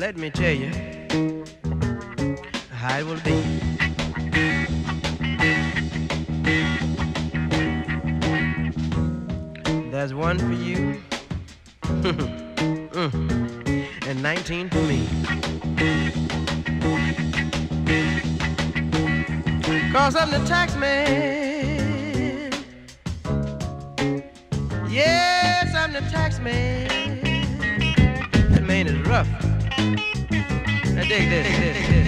let me tell you how it will be. There's one for you, and 19 for me. 'Cause I'm the tax man. Yes, I'm the tax man. That man is rough. Now dig this.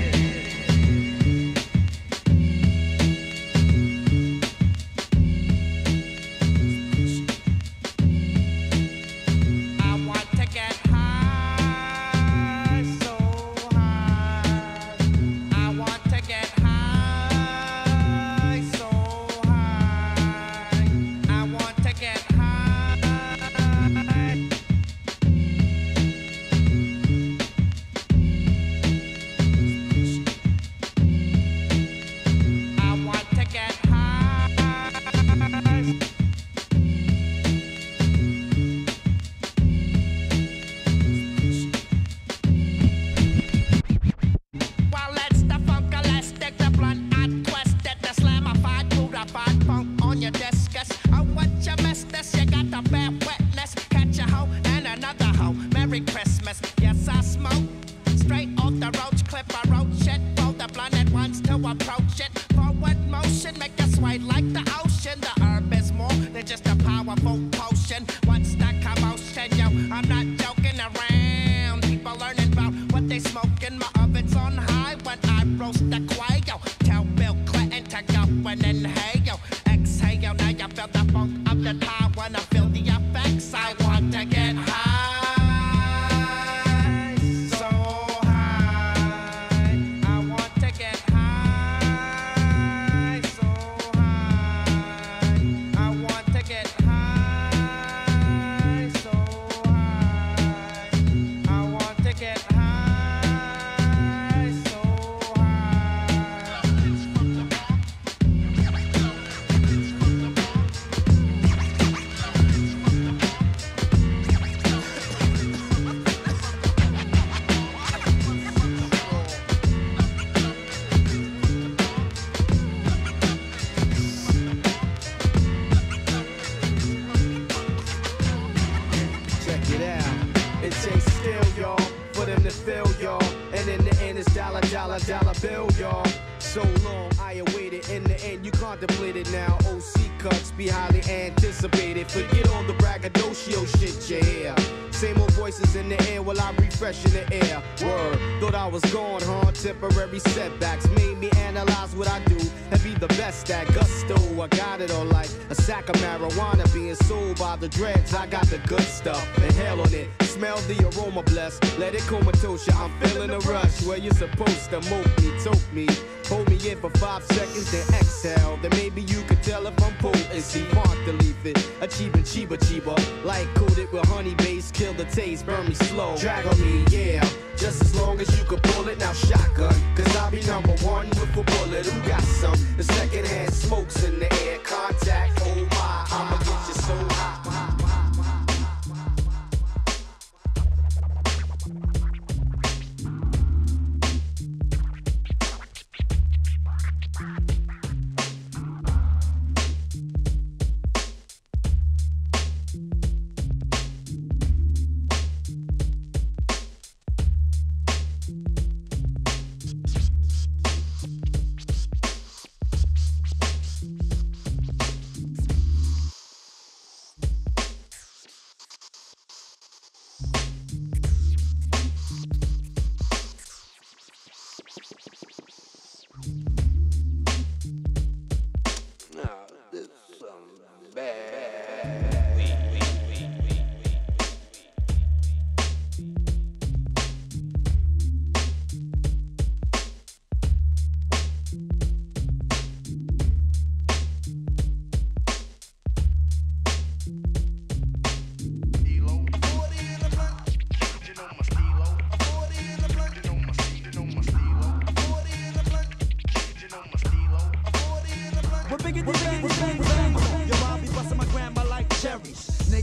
dollar bill, y'all. So long, I awaited. In the end, you contemplated now. OC cuts be highly anticipated. Forget all the braggadocio shit you hear. Same old voices in the air while I refresh in the air. Word, thought I was gone, huh? Temporary setbacks made me analyze what I do and be the best at gusto. I got it all like a sack of marijuana being sold by the dreads. I got the good stuff, inhale on it, smell the aroma blessed. Let it comatose ya, I'm feeling a rush. Where you supposed to mope me, toke me, hold me in for 5 seconds, then exhale. Then maybe you could tell if I'm potency. Want to leave it, achieving chiba chiba, like coated with honey base, kill the taste, burn me slow. Drag on me, yeah, just as long as you could pull it. Now shotgun, cause I'll be #1 with a bullet. Who got some? The secondhand smokes in the air, contact. Oh my, I'ma get you so hot.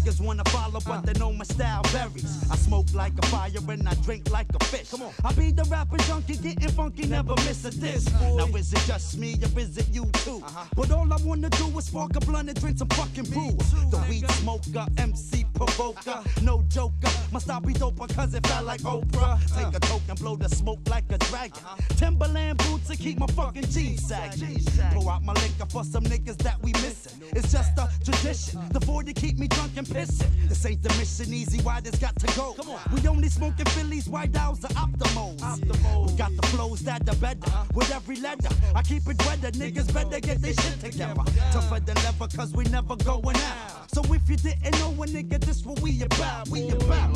niggas wanna follow, but they know my style varies. I smoke like a fire and I drink like a fish. Come on. I be the rapper junkie, getting funky, never miss a diss. Now is it just me or is it you too? But all I wanna do is spark a blunt and drink some fucking brew. The weed smoker, MC provoker, no joker. My style be dope because it felt like Oprah. Take a toke and blow the smoke like a dragon. Timberland boots to keep my fucking jeans sagging. Pour out my liquor for some niggas that we missing. It's just a tradition. The 40 keep me drunk and pissing. This ain't the mission, easy riders got to go. We only smoking Phillies, White Owls, or Optimals. We got the flows that are better. With every letter, I keep it weather. Niggas better get their shit together. Tougher than ever, cause we never going out. So if you didn't know a nigga, this what we about. We about.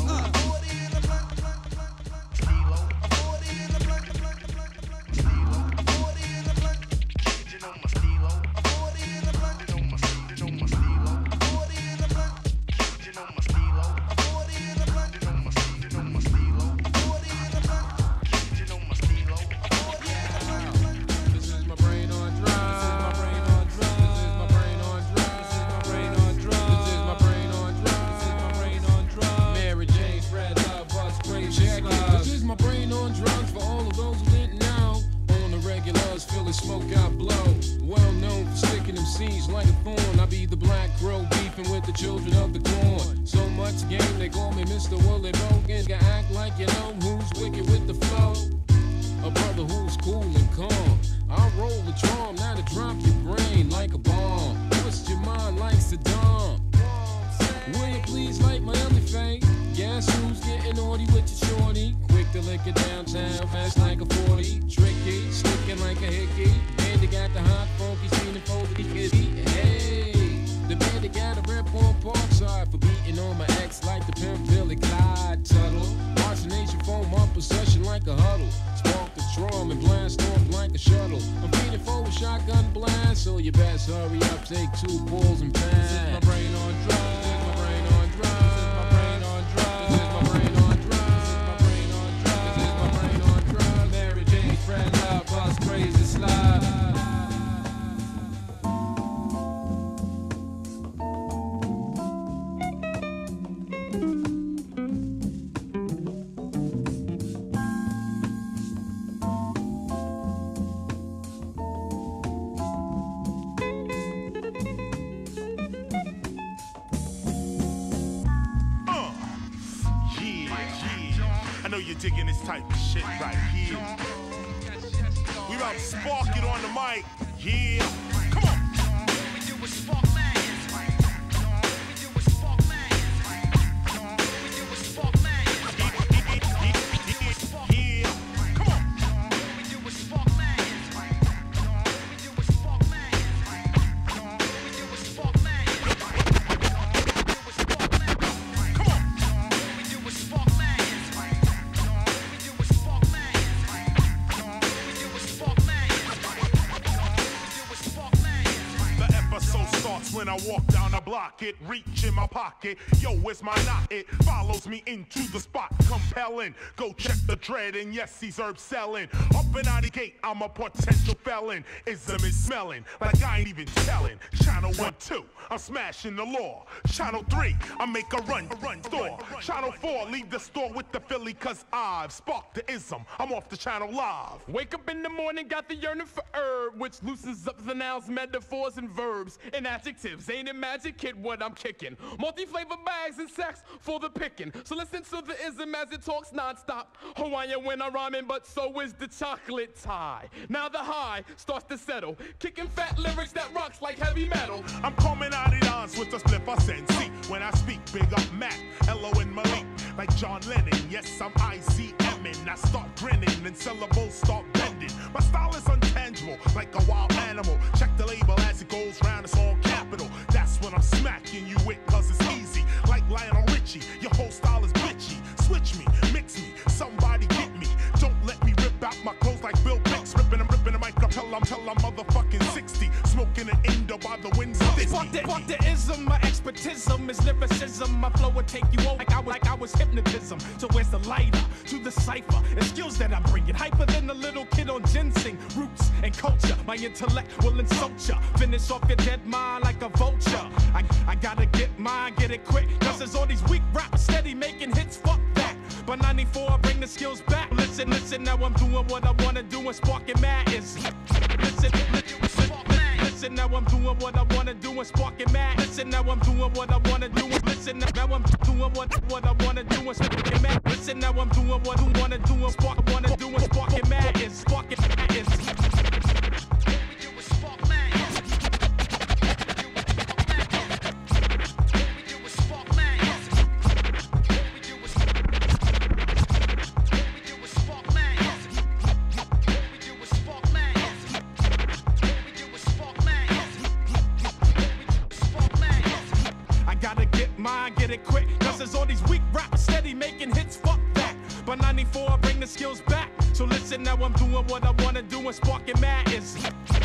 Smoke out blow, well known for sticking them seeds like a thorn. I be the black crow beefing with the children of the corn. So much game they call me Mr. Willie Bogan. Gotta act like you know who's wicked with the flow. A brother who's cool and calm. I roll the charm, now to drop your brain like a bomb. Twist your mind like Saddam. Will you please like my elephant? Guess who's getting naughty with your shorty? Quick to lick it downtown, fast like a 40. Tricky, sticking like a hickey. Bandit got the hot funky, seen it for the kitty. Hey, the bandit got a rep on Parkside for beating on my ex like the pimp Billy Clyde Tuttle. Watch the nation foam up possession like a huddle. Spark the drum and blast off like a shuttle. I'm feeding for a shotgun blast, so you best hurry up, take 2 pulls and pass. This is my brain on drugs. This is my brain on drugs. This is my brain on drugs. This is my brain on drugs. This is my brain on drugs. This is my brain on drugs. Mary Jane, Fred Love, Buzz, Crazy Slide. I know you're digging this type of shit right here. We about to spark it on the mic. Yeah. Come on. We do a spark man. We do a spark man. We do a spark man. Yeah. Come on. We do a spark man. We do a spark man. We do a spark man. Come on. We do a spark man. When I walk down the block, it reach in my pocket. Yo, where's my knot? It follows me into the spot, compelling. Go check the dread, and yes, he's herb selling. Up and out the gate, I'm a potential felon. Ism is smelling like I ain't even telling. Channel 1, 2, I'm smashing the law. Channel 3, I make a run store. Channel 4, leave the store with the Philly, cause I've sparked the ism. I'm off the channel live. Wake up in the morning, got the yearning for herb, which loosens up the nouns, metaphors, and verbs, and adjectives. Ain't it magic, kid, what I'm kicking? Multi-flavor bags and sex for the picking. So listen to the ism as it talks non-stop. Hawaiian when I'm rhyming, but so is the chocolate tie. Now the high starts to settle, kicking fat lyrics that rocks like heavy metal. I'm coming out of dance with the slip I send. See, when I speak, big up Mac, Elo and Malik, like John Lennon. Yes, I'm ICMing. I start grinning and syllables start bending. My style is intangible, like a wild animal. Check the label as it goes round, it's all capital. That's when I'm smacking you with, cause it's easy. Like Lionel Richie, your whole style is bitchy. Switch me, mix me, somebody get me. Don't let me rip out my clothes like Bill Bix. Ripping the mic up till I'm motherfucking 60, smoking an Indo by the winds of this. Fuck the ism, my expertism is lyricism. My flow would take you over like I was hypnotism. So where's the lighter to the cipher? And skills that I bring it hyper than a little kid on ginseng. Roots and culture, my intellect will insult ya. Finish off your dead mind like a vulture. I gotta get mine, get it quick. Cause there's all these weak raps steady making hits, fuck that. By 94, I bring the skills back. Listen, now I'm doing what I wanna do and sparking madness. Listen, now I'm doing what I wanna do and sparking mad. Listen, now I'm doing what I wanna do. Listen, now I'm doing what I wanna do and sparking mad. Listen, now I'm doing what I wanna do and sparking mad is sparking mad is. Get it quick, cause there's all these weak raps steady making hits, fuck that. By 94, I bring the skills back. So listen, now I'm doing what I wanna do and sparking mad is.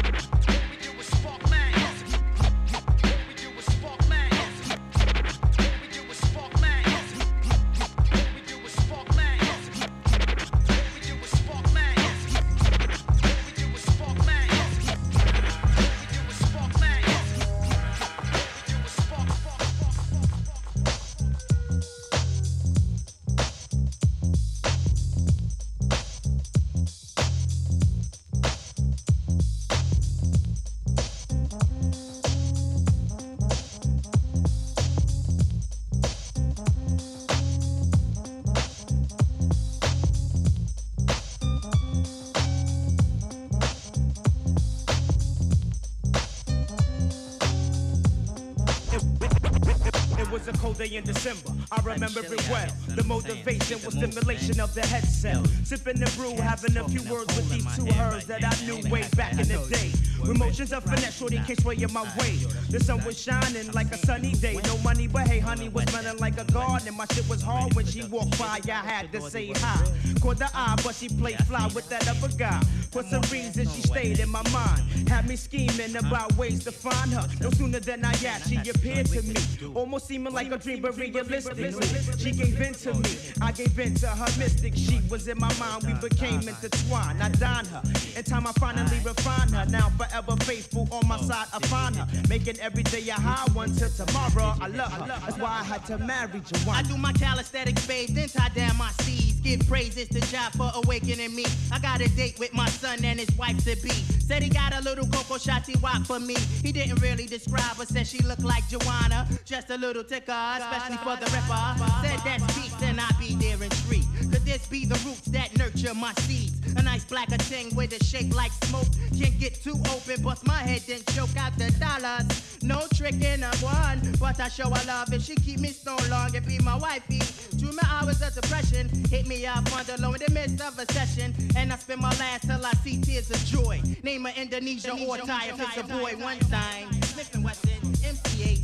Was a cold day in December, I remember it well. The motivation was stimulation of the head cell. Sipping the brew, having a few words with these two herbs that I knew way back in the day. Emotions of finesse, shorty came swaying my way. The sun was shining like a sunny day. No money, but hey, honey was smelling like a garden. My shit was hard when she walked by, I had to say hi. Caught the eye, but she played fly with that other guy. For some reason, she stayed in my mind. Had me scheming about ways to find her. No sooner than I asked, she appeared to me. Almost seeming like a dream, but realistically, she gave in to me. I gave in to her mystic. She was in my mind, we became intertwined. I dined her. In time, I finally refined her. Now forever faithful on my side, I find her. Making every day a high one till tomorrow. I love her. That's why I had to marry Joanna. I do my calisthenics phase, then tie down my seeds. Give praises to Jah for awakening me. I got a date with my son and his wife to be. Said he got a little cocoa shotty walk for me. He didn't really describe her, said she looked like Joanna. Just a little thicker, especially for the ripper. Said that's peace, then I be there in street. Could this be the roots that nurture my seeds? A nice blacker ting with a shape like smoke. Can't get too open, bust my head, then choke out the dollars. No tricking a one, but I show her love if she keep me stone long and be my wifey. 2 hours of depression, hit me up on the low in the midst of a session. And I spend my last till I see tears of joy. Name her Indonesia or Thai if it's a boy. One time, Smith & Wesson, MCH,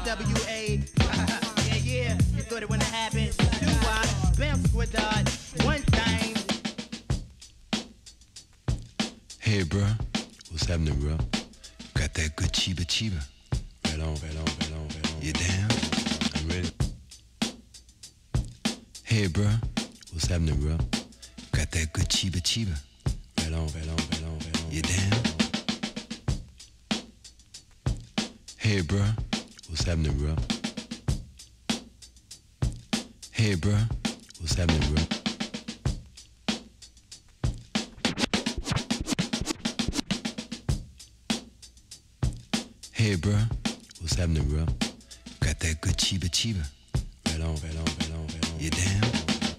TWA. Yeah, you thought it wouldn't happen. Bam Squad, one time. Hey, bro, what's happening, bro? Got that good chiba chiba. Right on, right on, right on, right on. You down? I'm ready. Hey, bro, what's happening, bro? Got that good chiba chiba. Right on, right on, right on, right on. You down? Hey, bro, what's happening, bro? Hey, bro, what's happening, bro? Hey, bro, what's happening, bro? Got that good chiba chiba. Right on, right on, right on, right on. You down?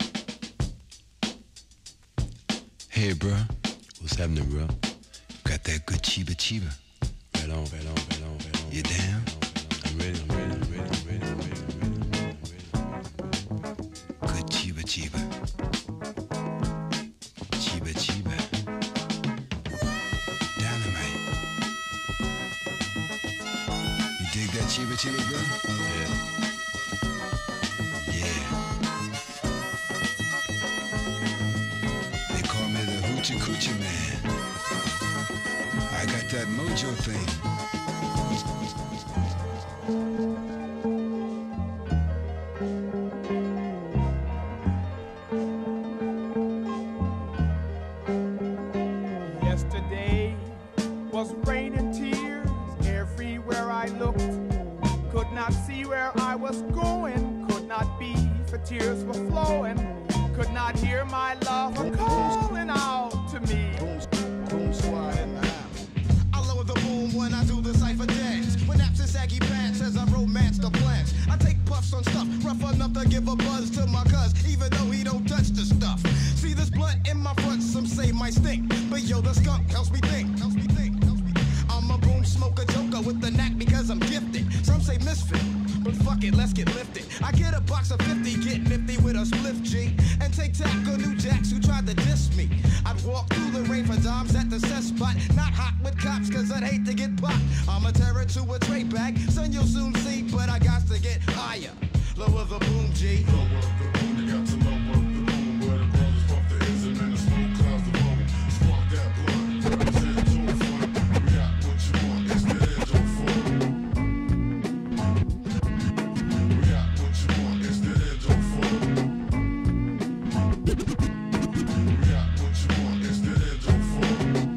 Hey, bro, what's happening, bro? Got that good chiba chiba. Right on, right on, right on, right on. You down? I'm ready, I'm ready, I'm ready, I'm ready, I'm ready, I'm ready, I'm ready. Good chiba chiba. Chiba chiba. Dynamite. You dig that chiba chiba, bro? Yeah. Yeah. They call me the hoochie coochie man. I got that mojo thing. Yesterday was rain and tears everywhere I looked. Could not see where I was going, could not be, for tears were flowing. Could not hear my lover calling out to me. Boom squad in the house. I lower the boom when I do the cypher dance. When naps and saggy pants as I romance the plans. I take puffs on stuff rough enough to give a buzz to my cuz, even though he don't touch the stuff. See this blunt in my front, some say might stink, but yo, the skunk helps me think. I'm a boom smoker joker with the knack because I'm gifted. Some say misfit, but fuck it, let's get lifted. I get a box of 50, get nifty with a spliff G, and take tackle new jacks who tried to diss me. I'd walk through the rain for dimes at the cess spot, not hot with cops cause I'd hate to get popped. I'm a terror to a tray bag, son you'll soon see, but I got to get higher. Lower the boom G. Lower the boom, you got to lower the boom, where the brothers pump the ism and the smoke clouds the room. Spark that blood, send it to a front. We got what you want, it's the edge of fun. We got what you want, it's the edge of fun. We got what you want, it's the edge of fun.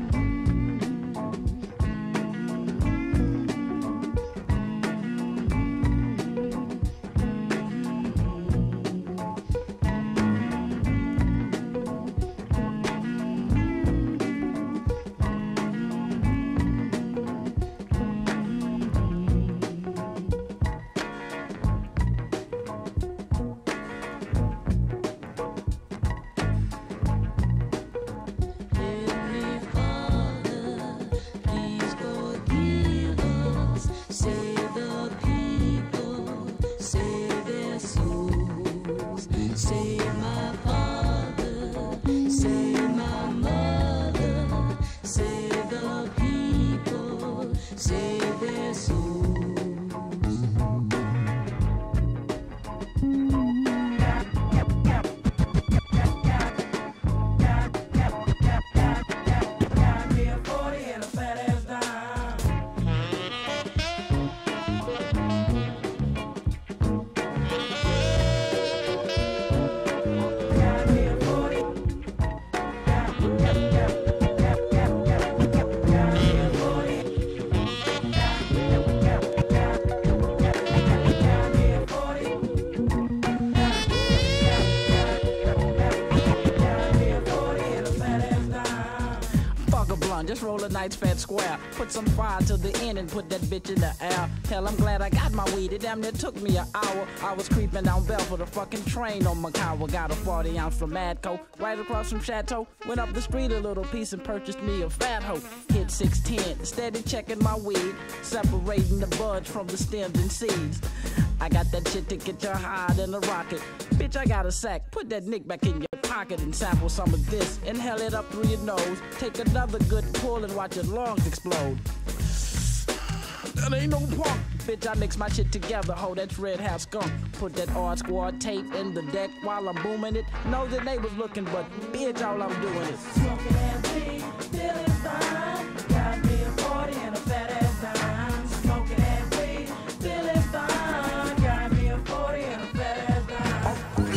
Just roll a nice fat square. Put some fire to the end and put that bitch in the air. Hell, I'm glad I got my weed. It damn near took me an hour. I was creeping down Bell for the fucking train on Macau. Got a 40 ounce from Madco, right across from Chateau. Went up the street a little piece and purchased me a fat hoe. Hit 610, steady checking my weed, separating the buds from the stems and seeds. I got that shit to get you higher than a rocket. Bitch, I got a sack. Put that nick back in your pocket and sample some of this. Inhale it up through your nose. Take another good pull and watch your lungs explode. That ain't no punk. Bitch, I mix my shit together. Ho, that's red house skunk. Put that odd squad tape in the deck while I'm booming it. Know the neighbors looking, but bitch, all I'm doing is smoking and weed, feeling fine. Got me a 40 and a fat ass dime. Smoking and weed, feeling fine. Got me a 40 and a fat ass dime.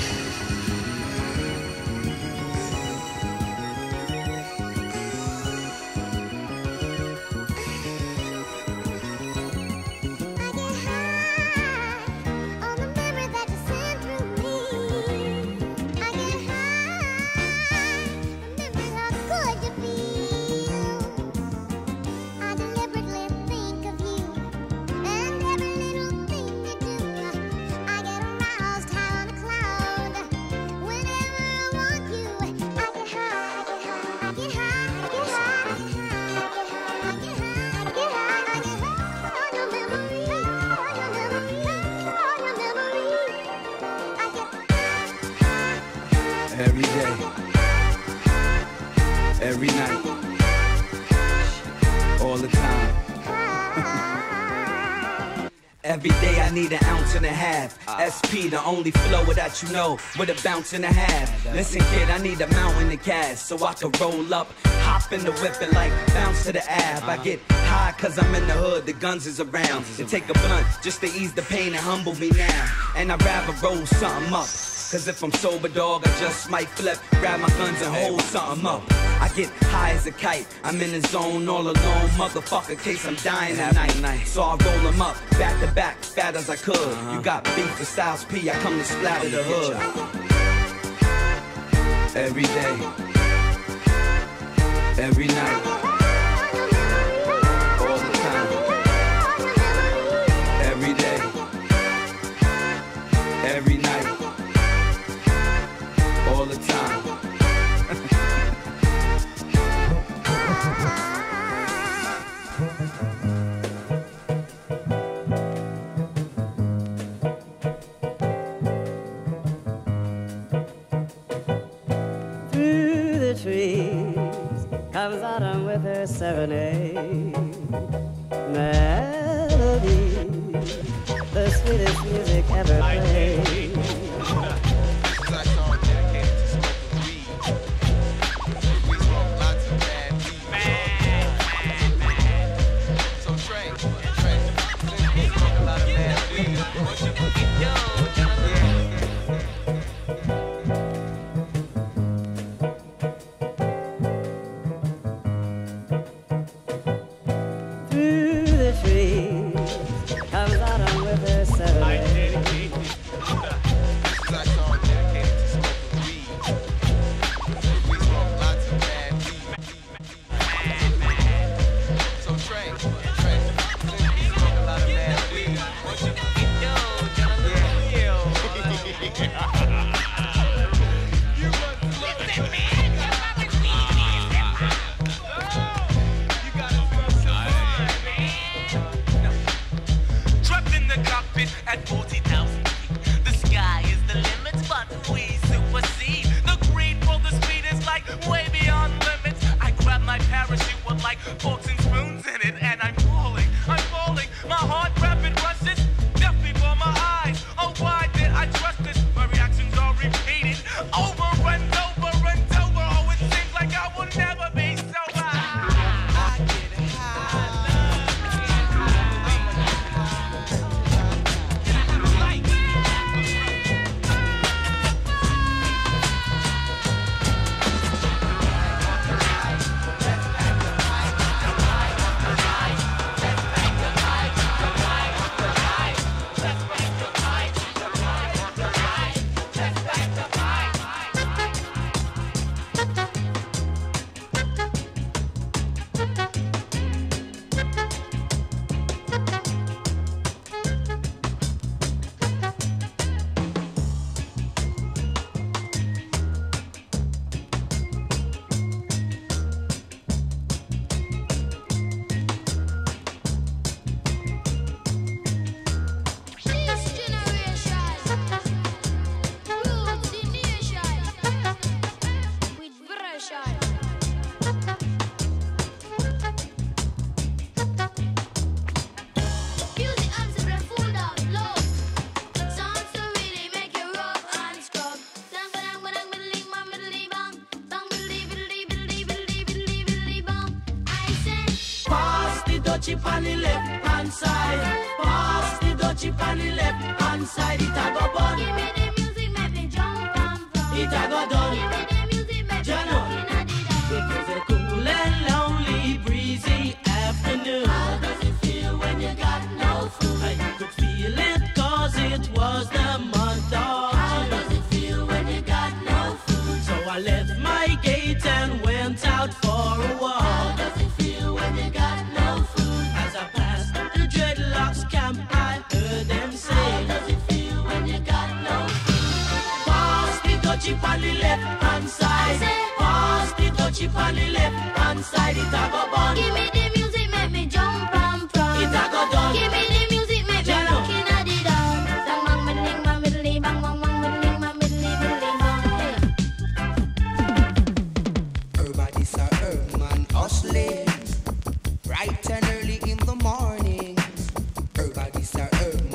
Every day, every night, all the time. Every day I need an ounce and a half. SP, the only flow that you know, with a bounce and a half. Listen, kid, I need a mountain of cash so I can roll up, hop in the whip and like bounce to the ab. I get high cause I'm in the hood, the guns is around. To take a blunt just to ease the pain and humble me now. And I'd rather roll something up. Cause if I'm sober, dog, I just might flip, grab my guns and hold something up. I get high as a kite, I'm in the zone all alone, motherfucker, case I'm dying tonight. So I roll them up, back to back, fat as I could. You got beef with Styles P, I come to splatter the hood. Every day, every night, all the time. Every day, every night, all the time. Through the trees comes autumn with her serenade. Melody, the sweetest music ever played. chip on the left hand side. Pass the dutchie on the left hand side. It a go bun. Give me the music, make me jump and pump. It a go done. Give me the music, make me jump inna the dance. It was a cool and lonely, breezy afternoon. How does it feel when you got no food? I could feel it 'cause it was the month of June. How does it feel when you got no food? So I left my gate and went out for a walk. How does it feel when you got no food? As I passed the dreadlocks camp, I heard them say, how does it feel when you got no food? pass the dutchie on the left hand side. Pass the dutchie on the left hand side. It a go bun. Give me the music, make me jump and prance. It a go done. Give me the music, make me rock inna the dance. Bang bang middling, bang middling, bang bang bang middling, bang middling, middling, bang. Everybody's a herb man hustling, bright and early in the morning. Everybody's a herb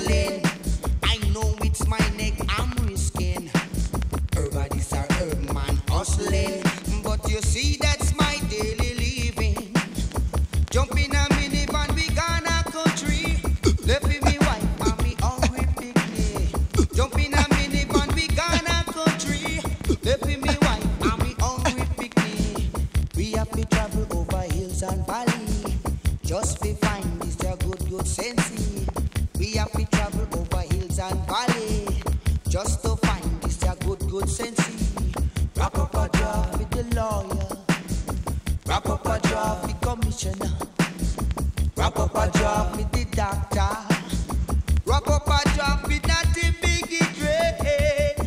hustling. I know it's my neck I'm risking. Everybody's a herb man hustling. But you see that's my daily living. Jump in a minivan, we gonna country. Left with me wife and me hungry picnic. Jump in a minivan, we gonna country. Left with me wife and me hungry picnic. We have to travel over hills and valley. Just to find this your good sensei. We have to travel over hills and valley. Just to find this your good sensei. Wrap up a job with the lawyer. Wrap up a job with the commissioner. Wrap up a job with the doctor. Wrap up a job with that biggie dread.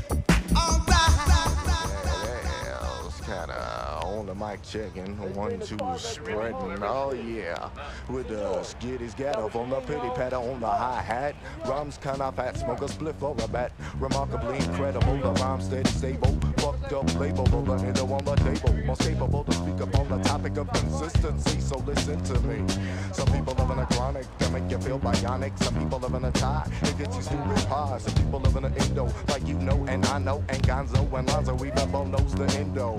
Yeah, it's kinda on the mic checking. 1, 2, spreading. Oh yeah. With the skitty scatter on the pity patter on the hi-hat. Rhymes kinda fat, smoke a spliff or a bat. Remarkably incredible, the rhyme steady stable. Fucked up label, the needle on the table. Most capable to speak upon the topic of consistency, so listen to me. Some people live in a chronic that make you feel bionic. Some people live in a tie, it gets you stupid pies. Some people live in an endo, like you know and I know. And Gonzo and Lonzo, even Bo knows the endo.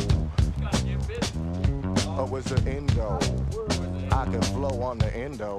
Oh, it's the endo. I can flow on the endo.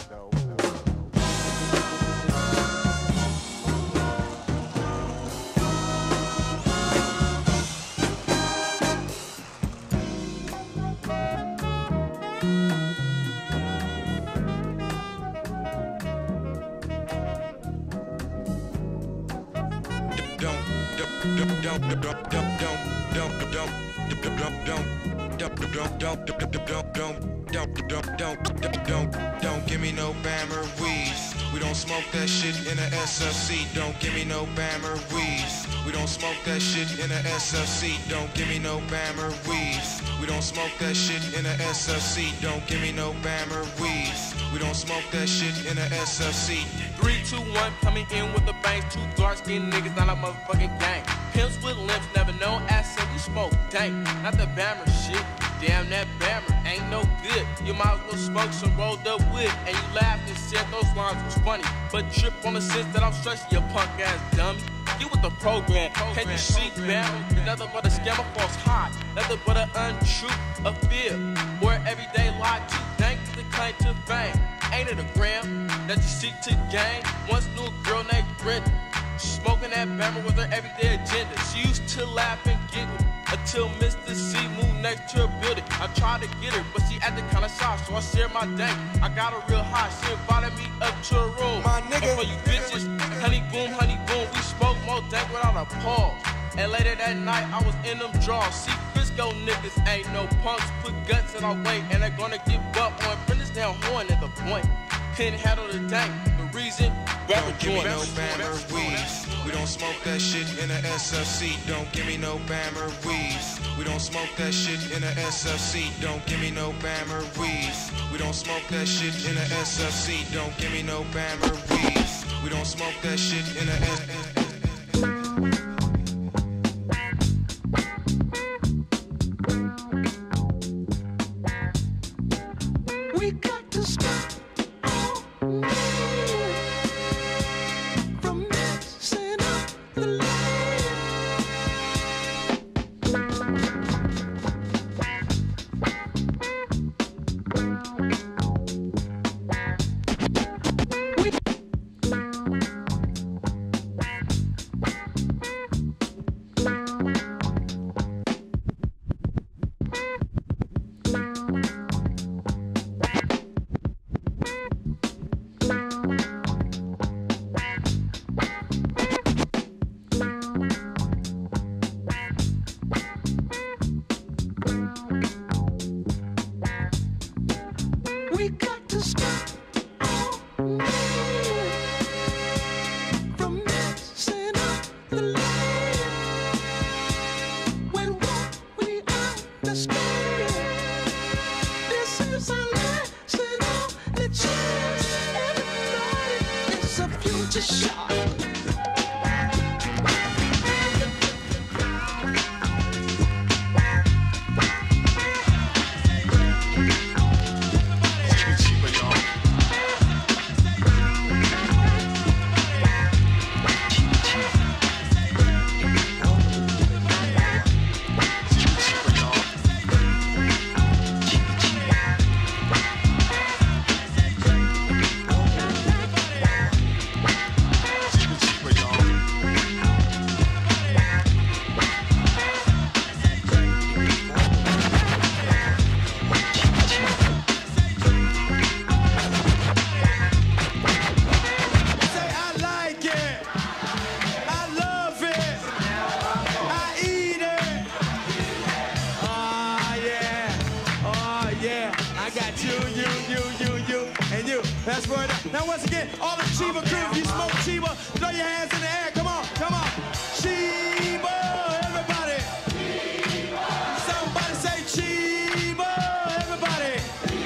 Don't give me no Bammer weed. We don't smoke that shit in a SFC. Don't give me no Bammer weed. We don't smoke that shit in a SFC. Don't give me no Bammer weed. We don't smoke that shit in a SFC. Don't give me no Bammer weed. We don't smoke that shit in a SFC. 3, 2, 1, coming in with the bangs. 2 dark-skinned niggas, not a motherfucking gang. Pimps with limps, never known as simply smoke. Dang, not the Bammer shit. Damn, that Bammer ain't no good. You might as well smoke some rolled up wood. And you laughed and said those lines was funny. But trip on the sense that I'm stressing, you punk ass dummy. Get with the program. Can you see Bammer? Nothing but a scammer, false high. Nothing but an untrue, a fear. Or everyday lie too. Thanks to the claim to fame. Ain't it a gram that you seek to gain? Once knew a girl named Brenda. Smoking that Bammer was her everyday agenda. She used to laugh and giggle until Mr. C moved next to her building. I tried to get her, but she acted kinda shy, so I shared my dank. I got her real high, she invited me up to her room. My nigga. And for you bitches, honey boom, we smoke more dank without a pause. And later that night, I was in them drawers. See, Frisco niggas ain't no punks. Put guts in our way, and they're gonna give up on Prentice down horn at the point. Couldn't handle the dank. The reason, don't give me no Bammer weed. We don't smoke that shit in a SFC. Don't give me no Bammer weed. We don't smoke that shit in a SFC. Don't give me no Bammer weed. We don't smoke that shit in a SFC. Don't give me no Bammer weed. We don't smoke that shit in a SFC. We got to stop. Word up. Now once again, all the Chiba crew, if you smoke Chiba, throw your hands in the air. Come on, come on. Chiba, everybody. Chiba. Somebody say Chiba, everybody.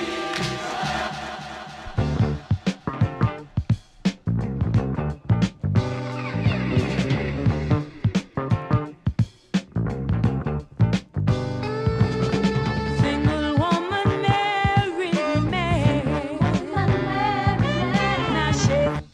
Single woman married man. Now she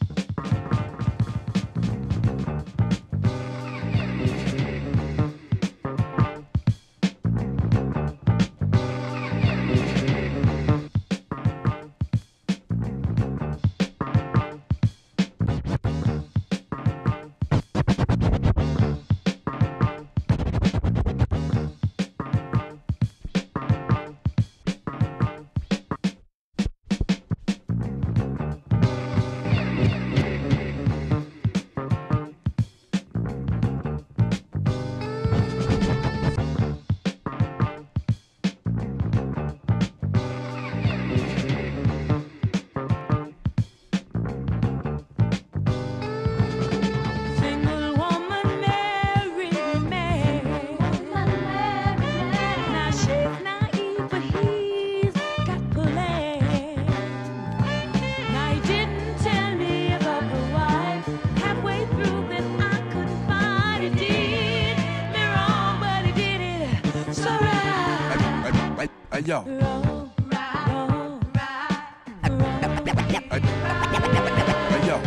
single woman married man. Now she's naive, but he's got plans. Now he didn't tell me about the wife. Halfway through this, I couldn't find it. Did me wrong, but he did it so right. Hey, yo. Hey, yo.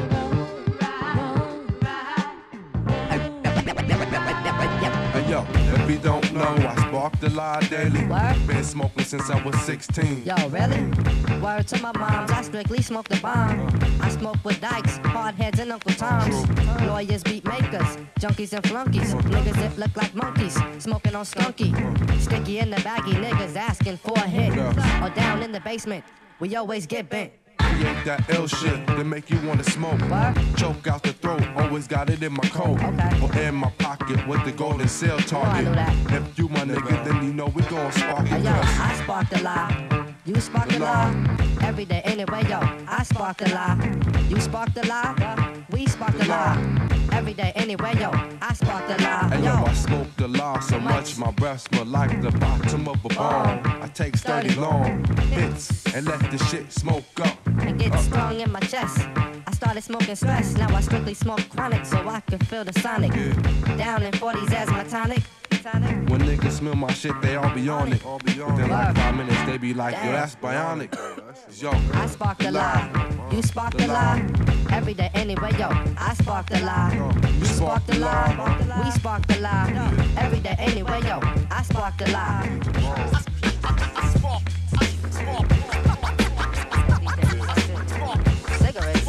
Hey, yo. If you don't know, I spark the lie daily. Been smoking since I was 16. Yo, really? Word to my moms, I strictly smoke the bomb. I smoke with dykes, hard heads, and Uncle Toms. Lawyers, beat makers, junkies and flunkies. Niggas that look like monkeys, smoking on skunky. Sticky in the baggy, niggas asking for a hit. Or down in the basement, we always get bent. Create that ill shit that make you wanna smoke. Choke out the throat, always got it in my coat. Or in my pocket with the golden seal target. If you my nigga, then you know we gon' spark it. Yo, I spark the lie. You spark the lie. Every day anyway, yo, I spark the lie. You spark the lie. We spark the lie. Every day anyway, yo, I spark the lie. Hey, yo, I smoke the law so much my breath smell like the bottom of a bomb. I take 30 long hits and let the shit smoke up. And get strong in my chest. I started smoking stress, now I strictly smoke chronic so I can feel the sonic. Down in 40s as my tonic. When niggas smell my shit, they all be on it. Within like 5 minutes, they be like, yo, that's bionic. Yo, I spark the lie. You spark the lie. Every day anyway, yo, I spark the lie. You spark the lie. We spark the lie. Every day anyway, yo, I spark the lie. Cigarettes.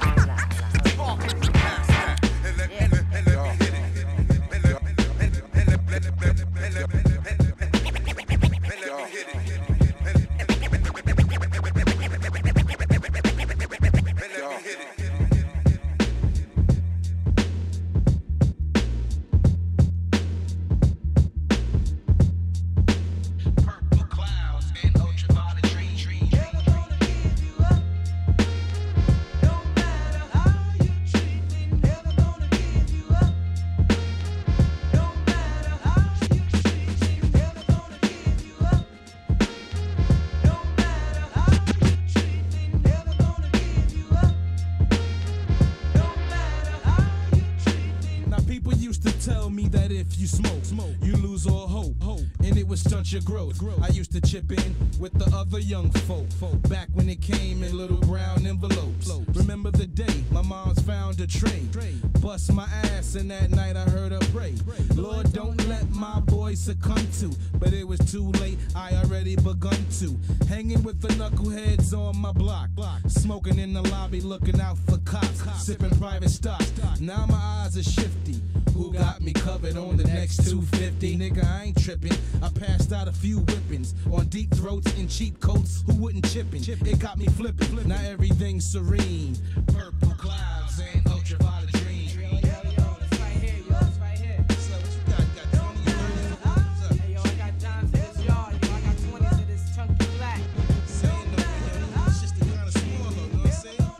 Your growth. I used to chip in with the other young folk back when it came in little brown envelopes. Remember the day my mom's found a tray, bust my ass, and that night I heard her pray. Lord, don't let my boy succumb to, but it was too late. I already begun to hanging with the knuckleheads on my block, smoking in the lobby, looking out for cops, sipping private stock. Now my eyes are shifty. Who got me covered on the next 250? Nigga, I ain't tripping. I passed out a few whippings on deep throats and cheap coats. Who wouldn't chippin'? It got me flipping. Now everything's serene. Purple clouds and ultraviolet dreams. Saying no, it's just the kind of small, though, you know what I'm saying?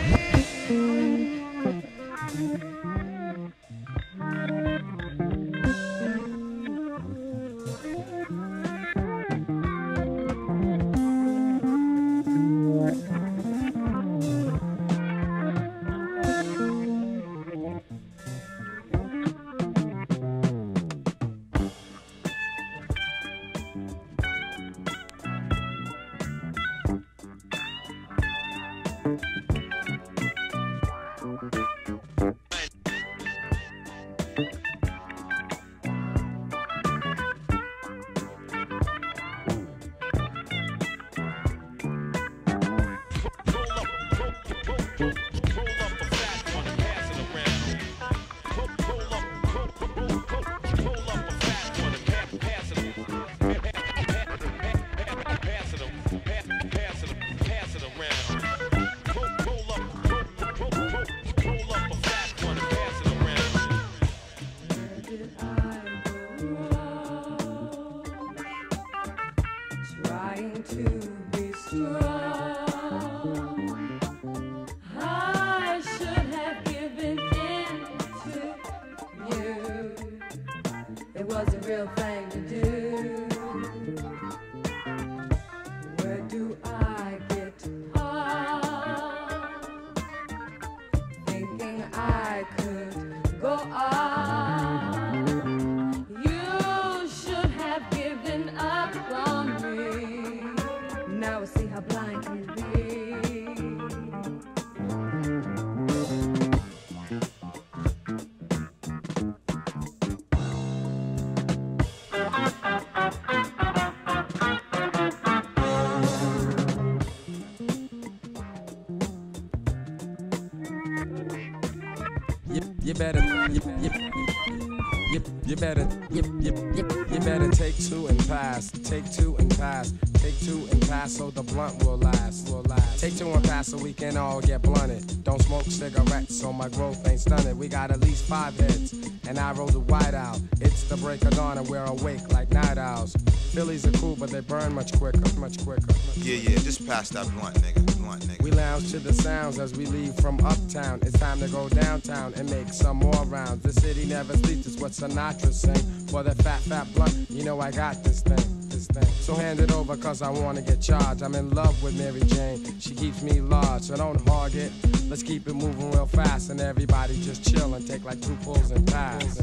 Trying to be strong. I should have given in to you. It was a real thing to do. Where do I get off? Thinking I could go on. You should have given up on me. Now I see how blind can be. You better take two and pass, take two and pass, take two and pass so the blunt will last, Take two and pass so we can all get blunted. Don't smoke cigarettes so my growth ain't stunted. We got at least 5 heads, and I roll the white out. It's the break of dawn and we're awake like night owls. Phillies are cool, but they burn much quicker, much quicker. Yeah, just pass that blunt, nigga. We lounge to the sounds as we leave from uptown. It's time to go downtown and make some more rounds. The city never sleeps, it's what Sinatra sang. For the fat blunt, you know I got this thing. So hand it over cause I wanna get charged. I'm in love with Mary Jane, she keeps me large. So don't hog it, let's keep it moving real fast. And everybody just chill and take like 2 pulls and pass.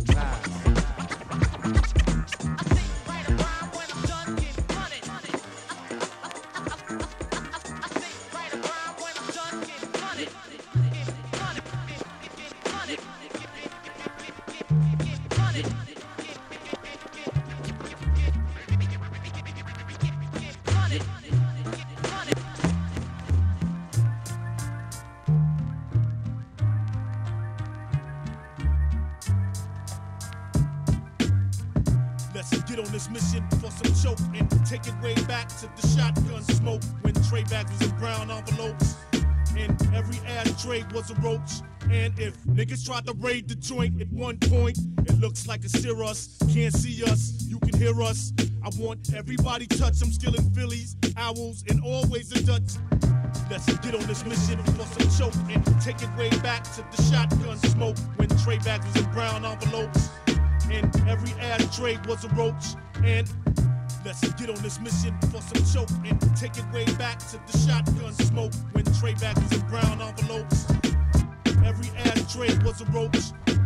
Get on this mission for some choke and take it way back to the shotgun smoke when tray bags was in brown envelopes and every ashtray was a roach. And if niggas tried to raid the joint at one point, it looks like it's near us. Can't see us, you can hear us. I want everybody touch. I'm skilling Phillies, owls, and always a Dutch. Let's get on this mission for some choke and take it way back to the shotgun smoke when tray bags was in brown envelopes. And every ashtray was a roach. And let's get on this mission for some choke and take it way back to the shotgun smoke when tray bags was in brown envelopes. Every ashtray was a roach.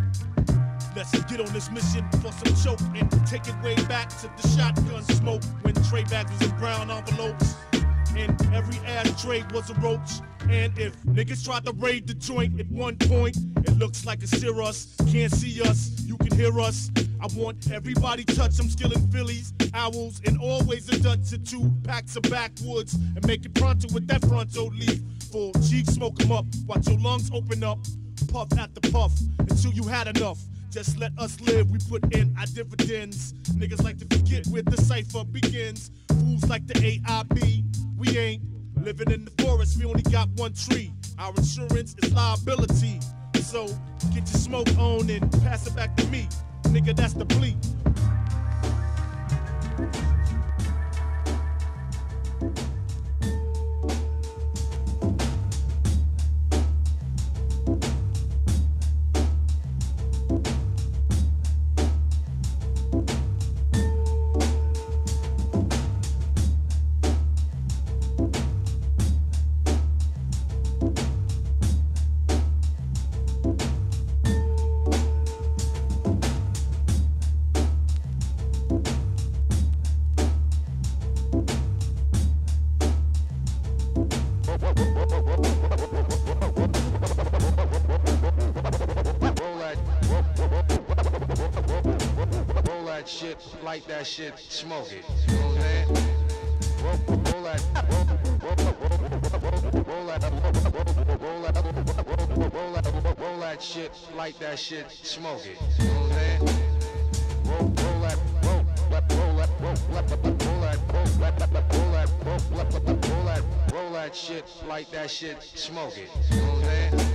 Let's get on this mission for some choke and take it way back to the shotgun smoke when tray bags was in brown envelopes. And every ashtray was a roach. And if niggas tried to raid the joint at one point, it looks like it's near us. Can't see us, you can hear us. I want everybody touch. I'm skilling Phillies, owls, and always a Dutch or 2 packs of backwoods and make it pronto with that fronto leaf. Full cheeks, smoke 'em up, watch your lungs open up. Puff after puff until you had enough. Just let us live, we put in our dividends. Niggas like to forget where the cipher begins. Fools like the AIB, we ain't living in the forest, we only got 1 tree. Our insurance is liability. So get your smoke on and pass it back to me. Nigga, that's the bleep. light that shit, smoke it. You know what I'm saying? Roll that shit, light that shit, smoke it. You know what I'm saying? Roll that shit, light that shit, smoke it. You know what I'm saying?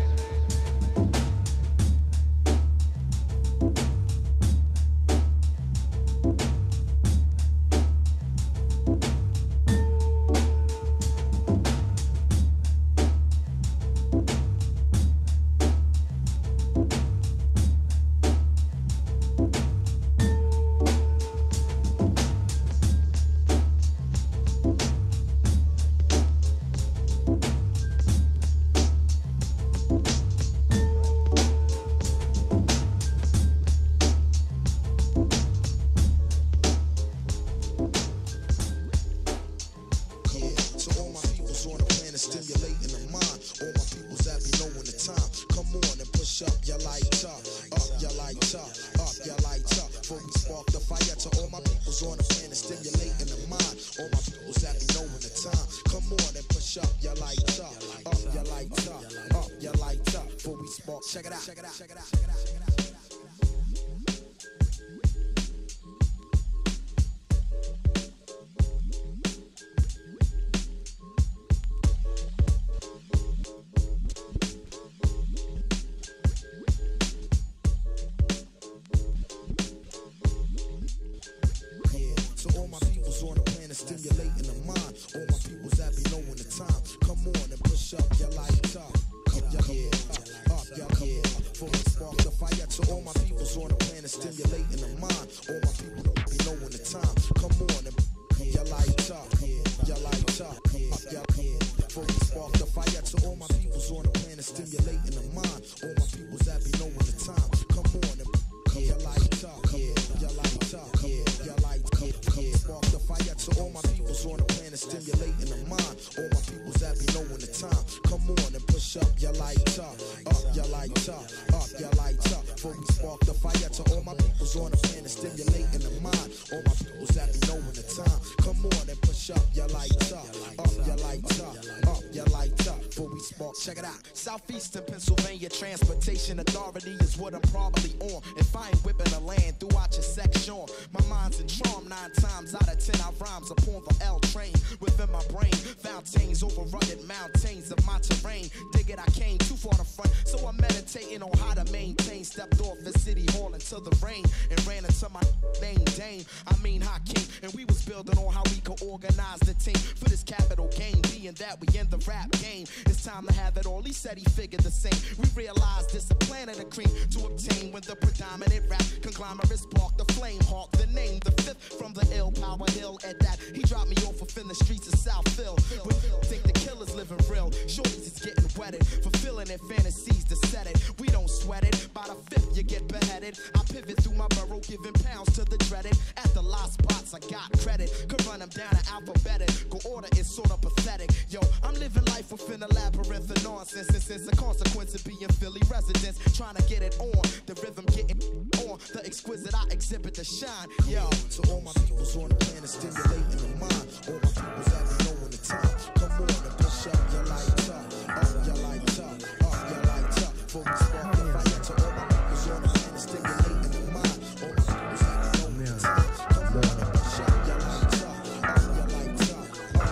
Southeastern Pennsylvania Transportation Authority is what I'm probably on. If I ain't whipping the land throughout your section, my mind's in charm 9 times out of 10. I rhymes upon the L train within my brain. Fountains over rugged mountains of my terrain. Dig it, I came too far to front, so I'm meditating on how to maintain. Stepped off the city hall into the rain and ran into my name Dame. I mean Hakeem, and we was building on how we could organize the team for this capital game. Being that we in the rap game, it's time to have it all. He said he figured the same. We realized this a planet of cream to obtain when the predominant rap conglomerate sparked the flame. Hawk the name, the fifth from the ill power hill. At that, he dropped me off within the streets of South Phil. Think the killer's living real. Shorties is getting wetted, fulfilling their fantasies to set it. We don't sweat it. By the fifth, you get beheaded. I pivot through my burrow, giving pounds to the dreaded. At the lost spots, I got credit. Could run them down in alphabetical order. It's sort of pathetic. Yo, I'm living life within a labyrinth of nonsense. This is a consequence of being Philly residents. Trying to get it on. The rhythm getting on. The exquisite I exhibit to shine. Yo, so all my people's on the planet stimulating the mind. All my people's at the knowing the time. Come on and push up your lights up. Up your lights up. Up your lights up. Before we spark the fire to all my people's on the planet stimulating the mind. All my people's at the knowing the time. Come on and push up your lights up. Up your lights up.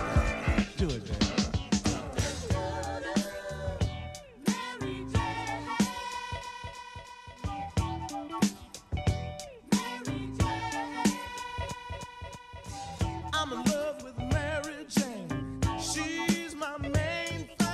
Do it, man. I'm in love with Mary Jane. She's my main thing.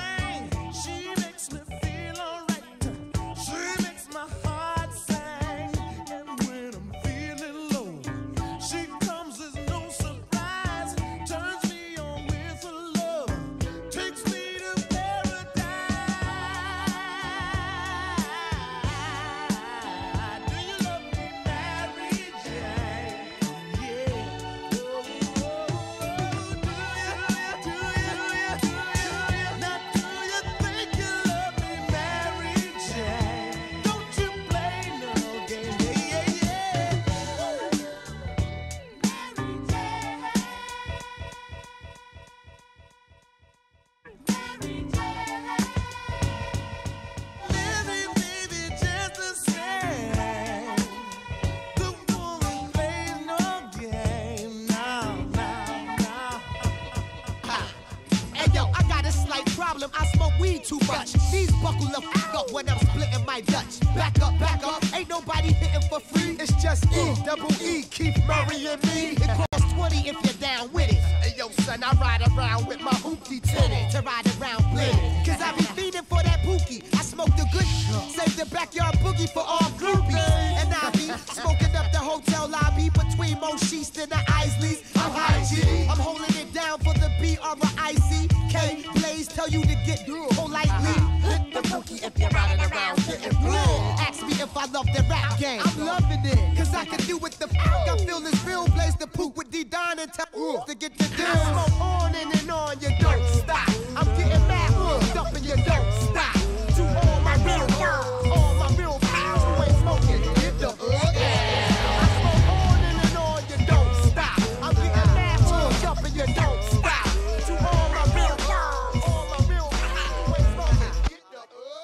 need too much. Knees buckle the fuck up when I'm splitting my Dutch. Back up, ain't nobody hitting for free. It's just E, Keith Murray and me. It costs 20 if you're down with it. Hey yo son, I ride around with my hoopty tinted to ride around blended. Cause I be feeding for that pookie. I smoke the good, save the backyard boogie for all groupies. And I be smoking up the hotel lobby between Mosheest and the Isleys. I'm high G, I'm holding it down for the B-R-I-C-K. Blaze tell you to get politely. Hit the pookie if you're riding around getting bled. Ask me if I love the rap game. I'm loving it, cause I can do what the fuck I feel is real. Blaze the poop with D-Don and tell to get the deal. I smoke on and on, you don't stop. I'm getting mad, up and you don't stop. To all my real girls, all my real pals who ain't smoking, get the I smoke on, you don't stop. I'm getting mad, up and you don't stop. To all my real girls, all my real pals who ain't smoking, get the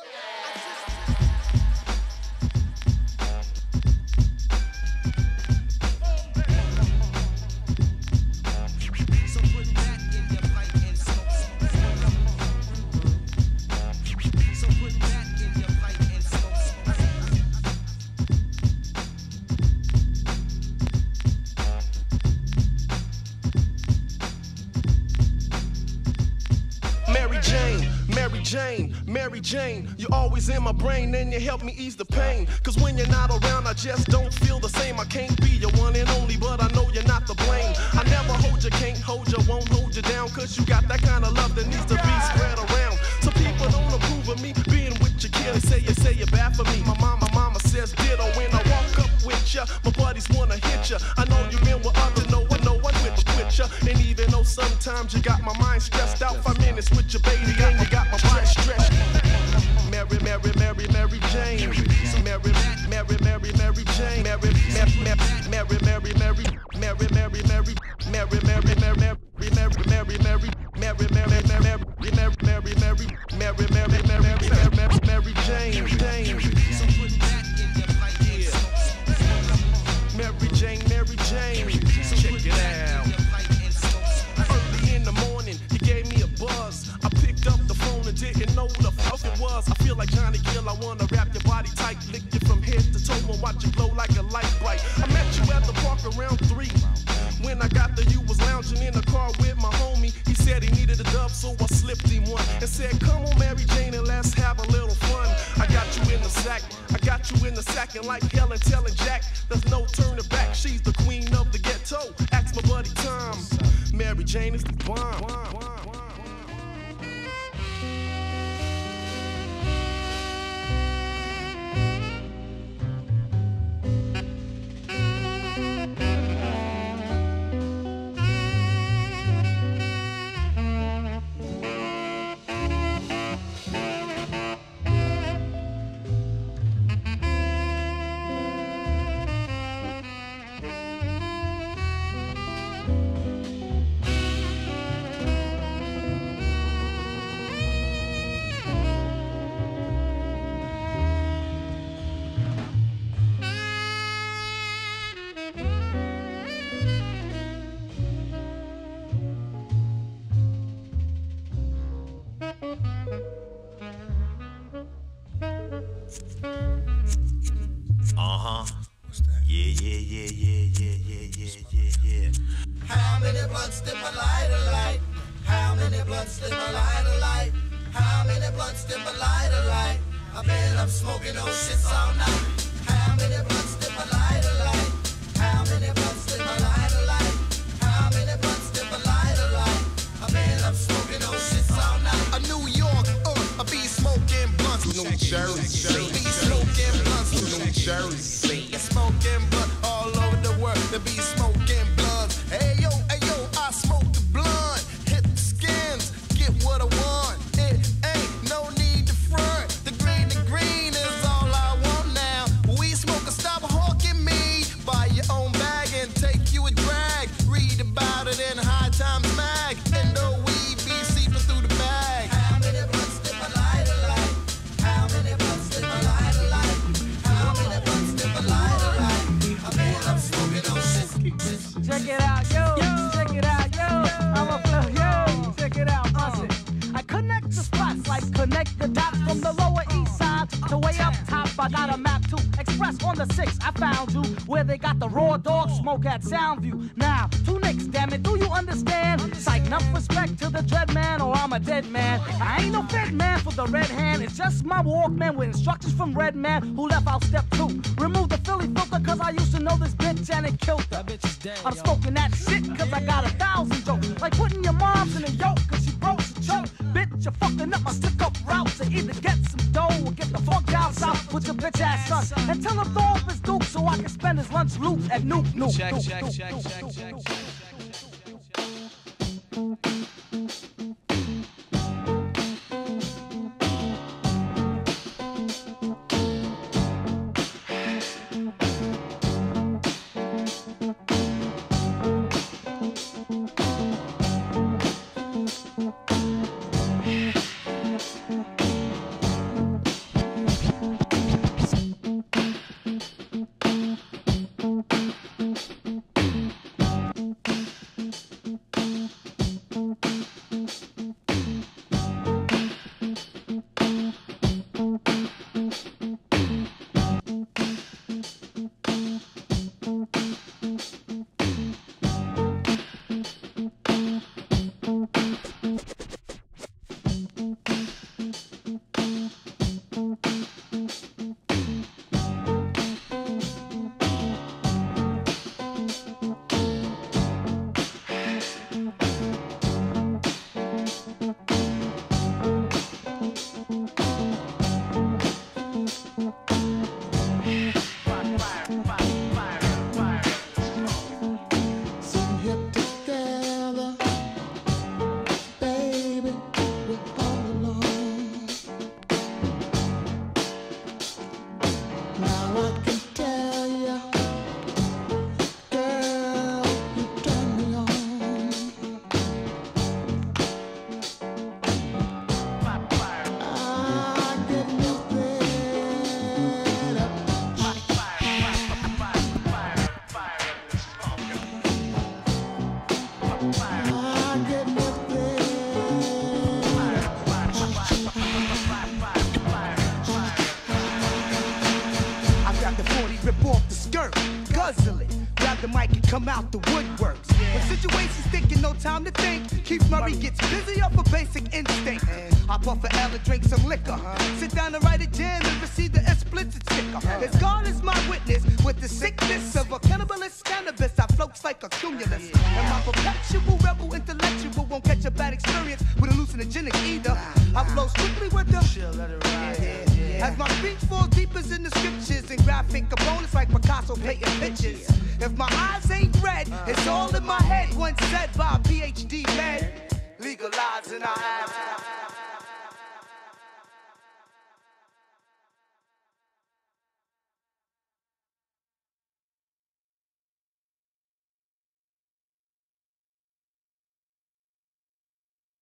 So put that in your pipe and smoke. So put that in your pipe and smoke. Mary Jane, Mary Jane, Mary Jane, you're always in my brain and you help me ease the pain. Cause when you're not around, I just don't feel the same. I can't be your one and only, but I know you're not to blame. I never hold you, can't hold you, won't hold you down. Cause you got that kind of love that needs to be spread around. Some people don't approve of me being with your kid. They say you're bad for me. My mama says ditto when I walk up with ya. My buddies wanna hit ya. I know you've been with others, no one with ya. And even though sometimes you got my mind stressed out, 5 minutes with your baby and you got my mind stretched. Mary Jane. So Mary Jane. Mary Jane. Mary Jane. So check it out. Early in the morning, you gave me a buzz. I picked up the phone and didn't know who the fuck it was. I feel like Johnny Gill, I wanna wrap your body tight, lick you from head to toe and watch you glow like a light bright. I met you at the park around 3. When I got there, you was lounging in the car with my homie. He said he needed a dub, so I slipped him one and said, come on, Mary Jane, and let's have a little fun. I got you in the sack, and like Helen telling Jack, there's no turning back. She's the queen of the ghetto. Ask my buddy Tom. Mary Jane is the bomb. How many blunts did my lighter light? How many blunts did my lighter light? How many blunts did my lighter light? I've been up smoking those shits all night. How many blunts did my lighter light? How many blunts did my lighter light? How many blunts did my lighter light? I've been up smoking those shits all night. A New York, I be smoking blunts. New Jersey, be smoking blunts. New Jersey, smoking blunt all over the world. They be smoking blunts. Hey yo, I smoke the blunt. Hit the skins, get what I want. It ain't no need to front. The green is all I want now. We smoke a stop hawking me. Buy your own bag and take you a drag. Read about it in High Times Mag. And the weed be seeping through the bag. How many blunts did my lighter light? How many blunts did my lighter light? How many blunts did my lighter light? connect the dots from the lower east side to way up top. I got a map to express on the 6. I found you where they got the raw dog smoke at Soundview. Now, 2 nicks, damn it, do you understand? Psych, enough respect to the dread man or I'm a dead man. I ain't no fed man for the red hand. It's just my Walkman with instructions from Red Man who left out step 2. Remove the Philly filter cause I used to know this bitch and it killed her. I'm smoking that shit cause I got 1,000 jokes. Like putting your mom's in a yoke cause she broke the choke. Bitch, you're fucking up my stick-up route to either get some dough or get the fuck down south with your bitch ass son. And tell him throw off his duke so I can spend his lunch loot at Nuke. Check. Come out the woodworks. When situations thinking no time to think, Keith Murray gets busy off a basic instinct. I puff a L and drink some liquor. Sit down and write a jam and receive the explicit sticker. As God is my witness, with the sickness of a cannibalist cannabis, I floats like a cumulus. And my perpetual rebel intellectual won't catch a bad experience with hallucinogenic either. I flow strictly with the as my speech falls deep as in the scriptures and graphic components like Picasso painting pictures. If my eyes ain't red, it's all in my head. Once said by a PhD man, legalizing our abs.